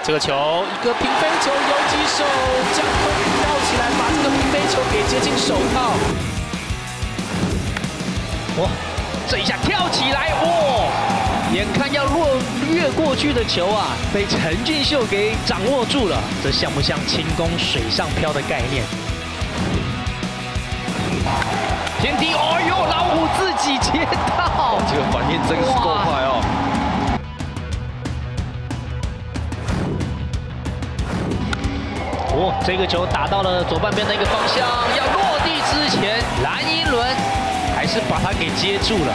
这个球一个平飞球，游击手江坤宇跳起来，把这个平飞球给接进手套。 哇，这一下跳起来，哇！眼看要越过去的球啊，被陈俊秀给掌握住了。这像不像轻功水上漂的概念？天地，哦呦，老虎自己接到， 这个反应真是够快哦。 哦，这个球打到了左半边的一个方向，要落地之前，蓝一伦还是把它给接住了。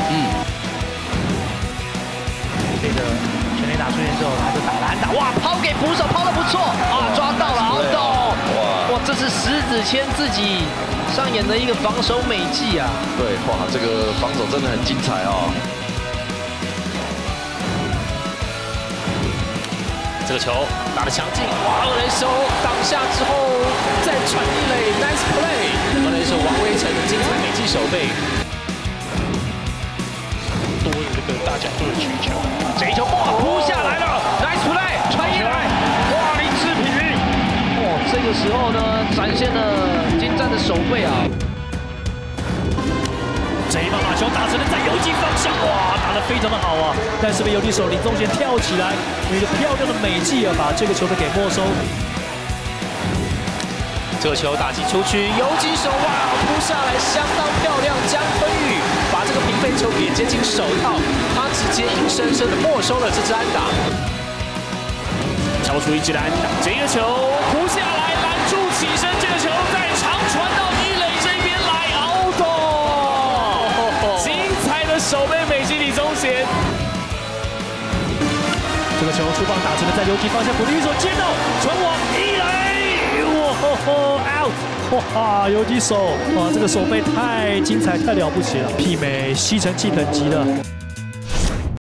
这个全垒打出现之后，他就打了安打，哇，抛给捕手，抛得不错啊，抓到了，out！哇，这是石子谦自己上演的一个防守美技啊。 对，哇，这个防守真的很精彩哦。 这个球打得强劲，哇！二垒手挡下之后再传一垒 ，nice play！ 二垒手王威成的精彩美技守备， 多有这个大角度的取球， 这一球哇扑下来了 ，nice play！ 传一垒，哇，林志平，哇，这个时候呢展现了精湛的手背啊。 这一棒把球打成了在游击方向，哇，打得非常的好啊！但是被游击手林宗贤跳起来，有一个漂亮的美技啊，把这个球队给没收。 这个球打击出去，游击手哇扑下来相当漂亮，江坤宇把这个平飞球给接进手套，他直接硬生生的没收了这支安打， 敲出一支安打，这个球扑下来拦住起身，这个球再长传到一垒这边来，out！ 精彩的守备美技李宗贤，这个球出棒打成了在游击方向，捕手接到传往一垒，哇 out！ 哇，游击手，哇，这个手背太精彩，太了不起了，媲美吸尘器等级的。